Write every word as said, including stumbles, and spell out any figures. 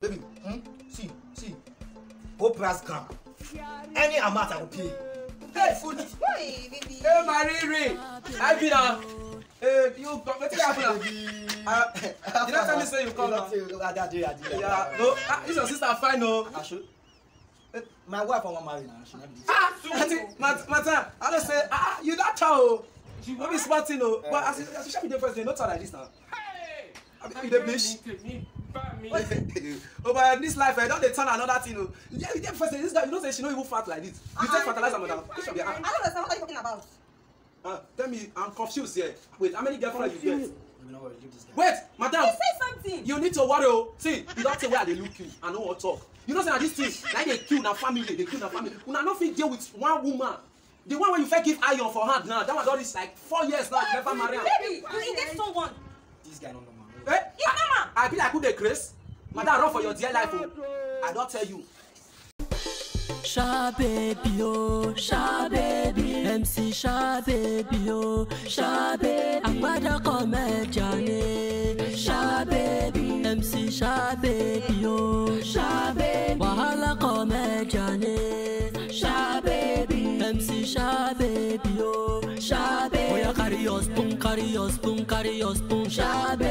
Baby, hmm? see, see. Go price car. Any amount I will pay. Hey, food. Hey, baby. Hey, Mariri. I be now. Hey, you come. Let's get happen. Uh, did I tell me say you come now? Yeah. No, ah, this your sister fine, no. I should. My wife I want marry now. She not be. Ah, Mata, Mata. I don't say. Ah, you that child. You no be smart, you know. But as as you should be the first day, not like this now. Hey. You dey bleach. Oh, but this life, I don't dey turn another thing. Oh, yeah, you dey first day. This guy, you know say she no even fat like this. You take fertilizer, madam. This should be. I don't understand what are you talking about. Uh, tell me, I'm confused here. Wait, how many girlfriends you get? You know what? Leave this guy. Wait, madam. He say something. You need to worry. Oh, see, you don't say where they look you. I know what talk. You know say this thing, like they kill na family, they kill na family. Una no fit deal with one woman. The one where you fit give iron for hand now. That one done this like four years now. You never marry her. Baby, you get someone. This guy no normal. Eh? It's normal. I be like who dey craze. Madam, run for your dear life. Oh, I don't tell you. Sha baby oh, Sha baby, M C Sha baby oh, Sha baby, Agbada comedian, Sha baby, M C Sha baby oh, Sha baby, Wahala comedian, Sha baby, M C Sha baby oh, Sha baby, Oya carry your spoon, carry your spoon, carry your spoon, Sha baby.